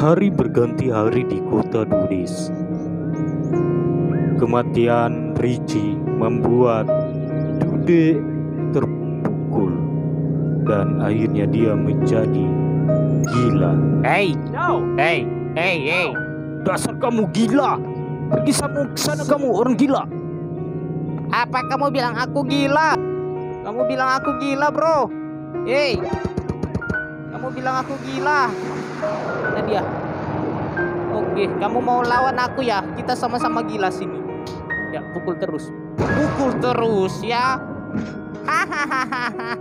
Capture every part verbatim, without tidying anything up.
Hari berganti hari di kota Dudes. Kematian Richie membuat Dude terpukul dan akhirnya dia menjadi gila. Hei, hei, hei, hei. Dasar kamu gila. Pergi sana, sana kamu orang gila. Apa kamu bilang aku gila? Kamu bilang aku gila, bro. Hei, kamu bilang aku gila. Mana dia? Oke, kamu mau lawan aku ya? Kita sama-sama gila sini. Ya, pukul terus. Pukul terus ya. Hahaha.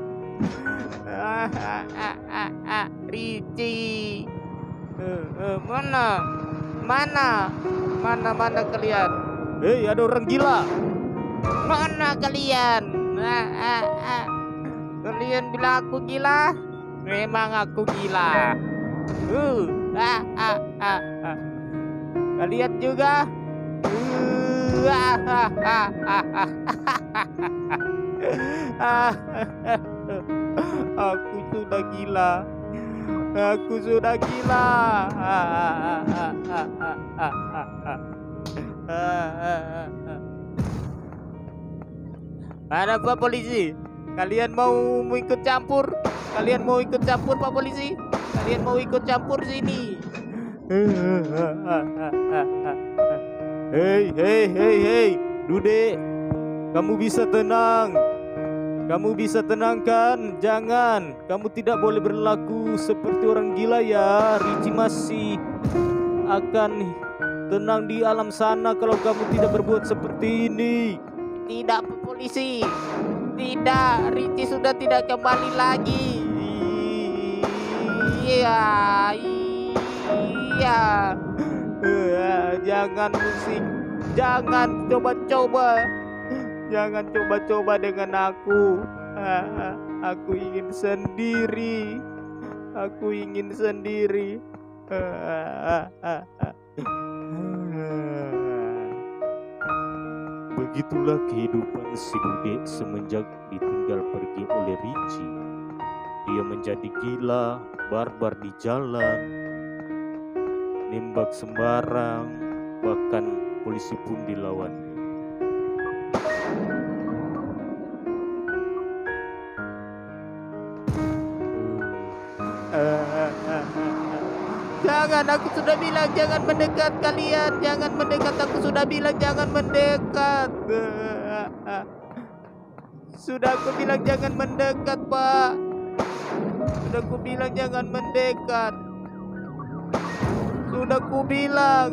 Richie. Uh, uh, mana? Mana? Mana mana kalian? Hei, ada orang gila. Mana kalian? Ah, ah, ah. Kalian bilang aku gila? Memang aku gila. Uh, ah, ah, ah, ah. Kalian juga? Uh, ah, ah, ah, ah, ah. Ah, aku sudah gila. Aku sudah gila. Ah, ah, ah, ah, ah, ah, ah, ah. Ah, ah, ah. Mana Pak Polisi? Kalian mau mau ikut campur? Kalian mau ikut campur Pak Polisi? Kalian mau ikut campur sini? Hei, hei, hei, hei, Dude, kamu bisa tenang. Kamu bisa tenang kan? Jangan, kamu tidak boleh berlaku seperti orang gila ya. Richie masih akan tenang di alam sana kalau kamu tidak berbuat seperti ini. Tidak Pak Polisi. Tidak, Richie sudah tidak kembali lagi. Iya, iya. Jangan musik, jangan coba-coba, jangan coba-coba dengan aku. Aku ingin sendiri, aku ingin sendiri. Begitulah kehidupan si Dude semenjak ditinggal pergi oleh Richie. Dia menjadi gila, barbar di jalan, nembak sembarang, bahkan polisi pun dilawannya. Jangan, aku sudah bilang jangan mendekat kalian. Jangan mendekat, aku sudah bilang jangan mendekat. Sudah aku bilang jangan mendekat, Pak. Sudah aku bilang jangan mendekat. Sudah aku bilang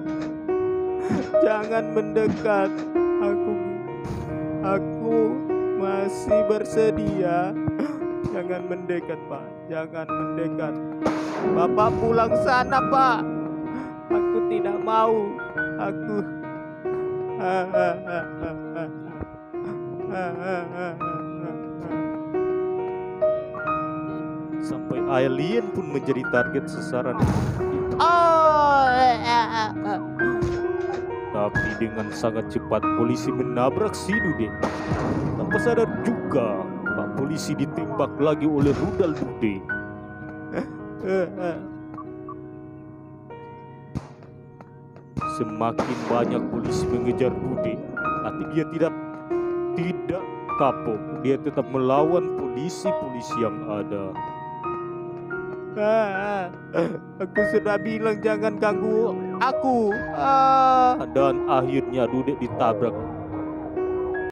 jangan mendekat. Aku aku masih bersedia. Jangan mendekat, Pak. Jangan mendekat. Bapak pulang sana, Pak. Aku tidak mau. Aku Sampai alien pun menjadi target sasaran. Oh, tapi dengan sangat cepat polisi menabrak si Dude. Tanpa sadar juga, Pak Polisi ditembak lagi oleh rudal Dude. Semakin banyak polisi mengejar Dude, tapi dia tidak tidak kapok. Dia tetap melawan polisi-polisi yang ada. Aku sudah bilang jangan ganggu aku. Ah. Dan akhirnya Dude ditabrak